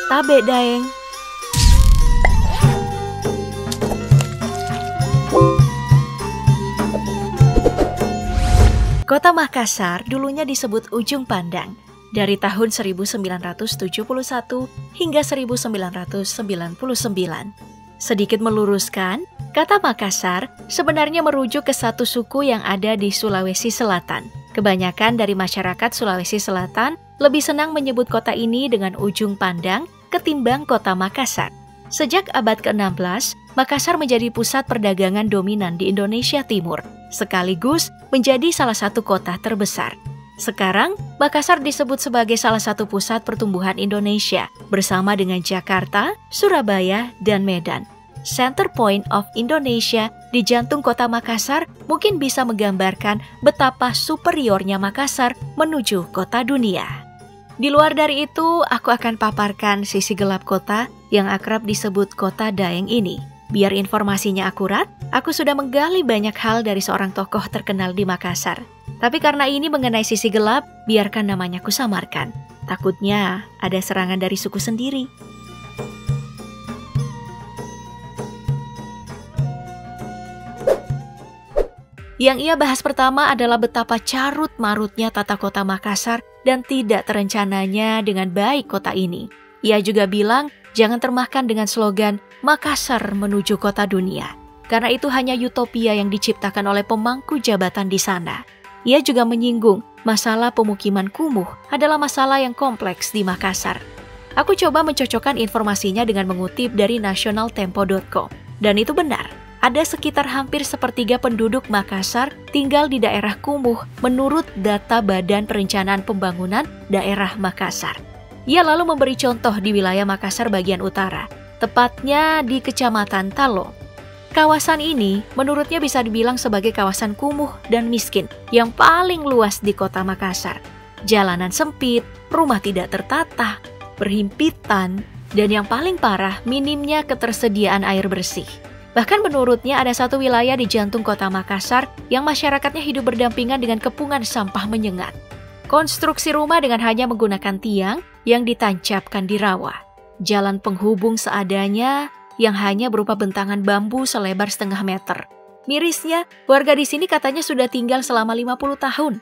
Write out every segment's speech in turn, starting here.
Tabe Daeng. Kota Makassar dulunya disebut Ujung Pandang dari tahun 1971 hingga 1999. Sedikit meluruskan, kata Makassar sebenarnya merujuk ke satu suku yang ada di Sulawesi Selatan. Kebanyakan dari masyarakat Sulawesi Selatan lebih senang menyebut kota ini dengan Ujung Pandang ketimbang kota Makassar. Sejak abad ke-16, Makassar menjadi pusat perdagangan dominan di Indonesia Timur, sekaligus menjadi salah satu kota terbesar. Sekarang, Makassar disebut sebagai salah satu pusat pertumbuhan Indonesia, bersama dengan Jakarta, Surabaya, dan Medan. Center Point of Indonesia di jantung kota Makassar mungkin bisa menggambarkan betapa superiornya Makassar menuju kota dunia. Di luar dari itu, aku akan paparkan sisi gelap kota yang akrab disebut Kota Daeng ini. Biar informasinya akurat, aku sudah menggali banyak hal dari seorang tokoh terkenal di Makassar. Tapi karena ini mengenai sisi gelap, biarkan namanya kusamarkan. Takutnya ada serangan dari suku sendiri. Yang ia bahas pertama adalah betapa carut-marutnya tata kota Makassar dan tidak terencananya dengan baik kota ini. Ia juga bilang jangan termakan dengan slogan Makassar menuju kota dunia, karena itu hanya utopia yang diciptakan oleh pemangku jabatan di sana. Ia juga menyinggung masalah pemukiman kumuh adalah masalah yang kompleks di Makassar. Aku coba mencocokkan informasinya dengan mengutip dari nationaltempo.com, dan itu benar. Ada sekitar hampir sepertiga penduduk Makassar tinggal di daerah kumuh menurut data Badan Perencanaan Pembangunan Daerah Makassar. Ia lalu memberi contoh di wilayah Makassar bagian utara, tepatnya di Kecamatan Talo. Kawasan ini menurutnya bisa dibilang sebagai kawasan kumuh dan miskin yang paling luas di kota Makassar. Jalanan sempit, rumah tidak tertata, berhimpitan, dan yang paling parah minimnya ketersediaan air bersih. Bahkan menurutnya ada satu wilayah di jantung kota Makassar yang masyarakatnya hidup berdampingan dengan kepungan sampah menyengat. Konstruksi rumah dengan hanya menggunakan tiang yang ditancapkan di rawa. Jalan penghubung seadanya yang hanya berupa bentangan bambu selebar setengah meter. Mirisnya, warga di sini katanya sudah tinggal selama 50 tahun.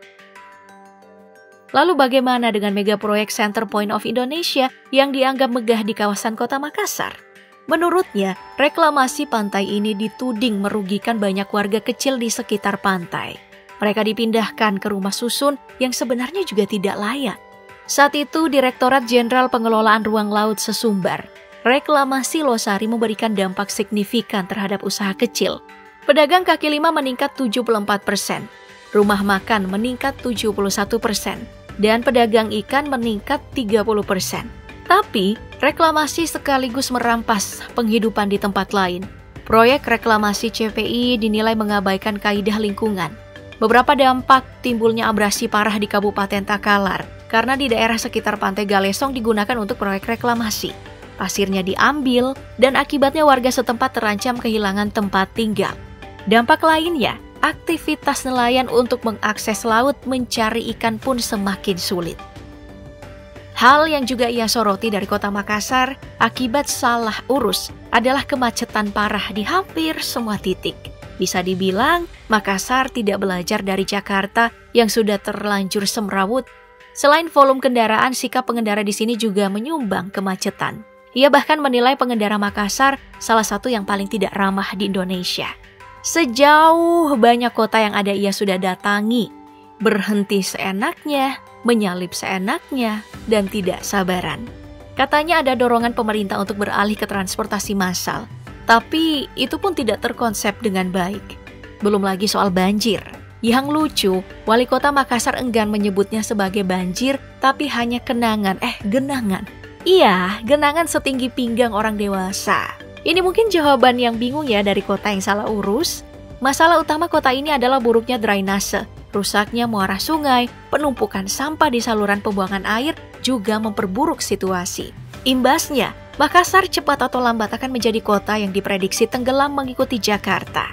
Lalu bagaimana dengan mega proyek Center Point of Indonesia yang dianggap megah di kawasan kota Makassar? Menurutnya, reklamasi pantai ini dituding merugikan banyak warga kecil di sekitar pantai. Mereka dipindahkan ke rumah susun yang sebenarnya juga tidak layak. Saat itu, Direktorat Jenderal Pengelolaan Ruang Laut sesumbar. Reklamasi Losari memberikan dampak signifikan terhadap usaha kecil. Pedagang kaki lima meningkat 74%, rumah makan meningkat 71%, dan pedagang ikan meningkat 30%. Tapi, reklamasi sekaligus merampas penghidupan di tempat lain. Proyek reklamasi CPI dinilai mengabaikan kaidah lingkungan. Beberapa dampak timbulnya abrasi parah di Kabupaten Takalar karena di daerah sekitar Pantai Galesong digunakan untuk proyek reklamasi. Pasirnya diambil dan akibatnya warga setempat terancam kehilangan tempat tinggal. Dampak lainnya, aktivitas nelayan untuk mengakses laut mencari ikan pun semakin sulit. Hal yang juga ia soroti dari kota Makassar akibat salah urus adalah kemacetan parah di hampir semua titik. Bisa dibilang, Makassar tidak belajar dari Jakarta yang sudah terlanjur semrawut. Selain volume kendaraan, sikap pengendara di sini juga menyumbang kemacetan. Ia bahkan menilai pengendara Makassar salah satu yang paling tidak ramah di Indonesia. Sejauh banyak kota yang ada ia sudah datangi, berhenti seenaknya, menyalip seenaknya, dan tidak sabaran. Katanya ada dorongan pemerintah untuk beralih ke transportasi massal, tapi itu pun tidak terkonsep dengan baik. Belum lagi soal banjir. Yang lucu, wali kota Makassar enggan menyebutnya sebagai banjir, tapi hanya genangan. Iya, genangan setinggi pinggang orang dewasa. Ini mungkin jawaban yang bingung ya dari kota yang salah urus. Masalah utama kota ini adalah buruknya drainase. Rusaknya muara sungai, penumpukan sampah di saluran pembuangan air juga memperburuk situasi. Imbasnya, Makassar cepat atau lambat akan menjadi kota yang diprediksi tenggelam mengikuti Jakarta.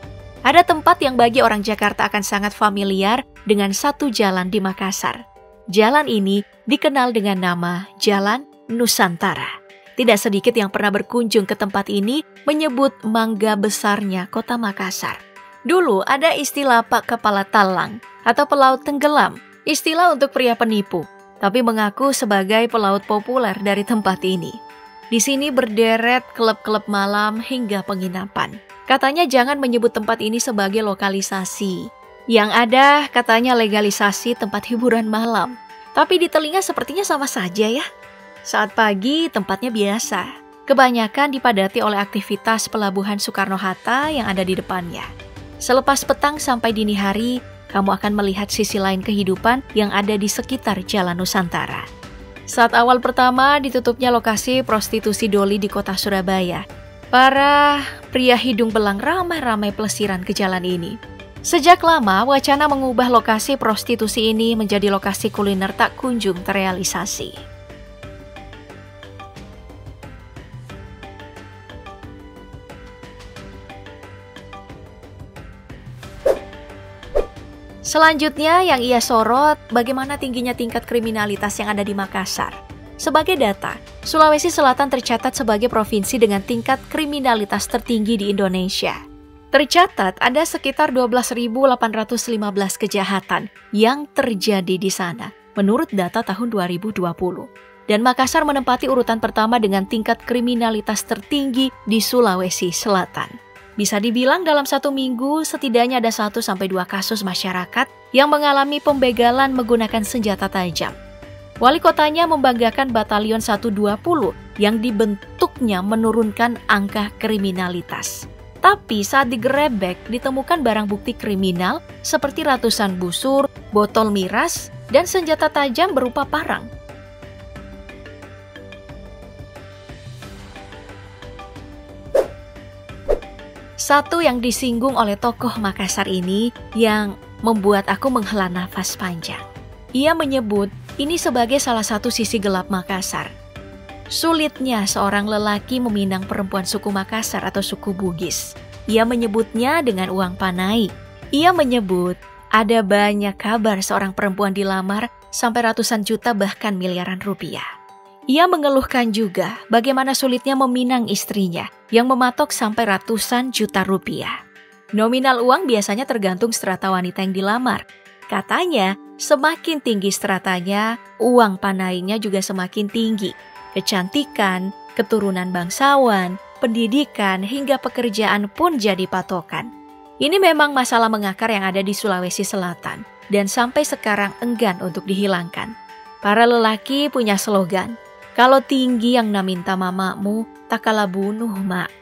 Ada tempat yang bagi orang Jakarta akan sangat familiar dengan satu jalan di Makassar. Jalan ini dikenal dengan nama Jalan Nusantara. Tidak sedikit yang pernah berkunjung ke tempat ini menyebut mangga besarnya kota Makassar. Dulu ada istilah Pak Kepala Talang atau pelaut tenggelam, istilah untuk pria penipu, tapi mengaku sebagai pelaut populer dari tempat ini. Di sini berderet klub-klub malam hingga penginapan. Katanya jangan menyebut tempat ini sebagai lokalisasi. Yang ada katanya legalisasi tempat hiburan malam. Tapi di telinga sepertinya sama saja ya. Saat pagi tempatnya biasa. Kebanyakan dipadati oleh aktivitas pelabuhan Soekarno-Hatta yang ada di depannya. Selepas petang sampai dini hari, kamu akan melihat sisi lain kehidupan yang ada di sekitar Jalan Nusantara. Saat awal pertama ditutupnya lokasi prostitusi doli di kota Surabaya, para pria hidung belang ramai-ramai pelesiran ke jalan ini. Sejak lama, wacana mengubah lokasi prostitusi ini menjadi lokasi kuliner tak kunjung terrealisasi. Selanjutnya yang ia sorot, bagaimana tingginya tingkat kriminalitas yang ada di Makassar. Sebagai data, Sulawesi Selatan tercatat sebagai provinsi dengan tingkat kriminalitas tertinggi di Indonesia. Tercatat ada sekitar 12.815 kejahatan yang terjadi di sana, menurut data tahun 2020. Dan Makassar menempati urutan pertama dengan tingkat kriminalitas tertinggi di Sulawesi Selatan. Bisa dibilang dalam 1 minggu setidaknya ada 1-2 kasus masyarakat yang mengalami pembegalan menggunakan senjata tajam. Wali kotanya membanggakan Batalion 120 yang dibentuknya menurunkan angka kriminalitas. Tapi saat digerebek ditemukan barang bukti kriminal seperti ratusan busur, botol miras, dan senjata tajam berupa parang. Satu yang disinggung oleh tokoh Makassar ini yang membuat aku menghela nafas panjang. Ia menyebut ini sebagai salah satu sisi gelap Makassar. Sulitnya seorang lelaki meminang perempuan suku Makassar atau suku Bugis. Ia menyebutnya dengan uang panai. Ia menyebut ada banyak kabar seorang perempuan dilamar sampai ratusan juta bahkan miliaran rupiah. Ia mengeluhkan juga bagaimana sulitnya meminang istrinya yang mematok sampai ratusan juta rupiah. Nominal uang biasanya tergantung strata wanita yang dilamar. Katanya semakin tinggi stratanya, uang panainya juga semakin tinggi. Kecantikan, keturunan bangsawan, pendidikan, hingga pekerjaan pun jadi patokan. Ini memang masalah mengakar yang ada di Sulawesi Selatan dan sampai sekarang enggan untuk dihilangkan. Para lelaki punya slogan, kalau tinggi yang naminta mamamu, tak kalah bunuh mak.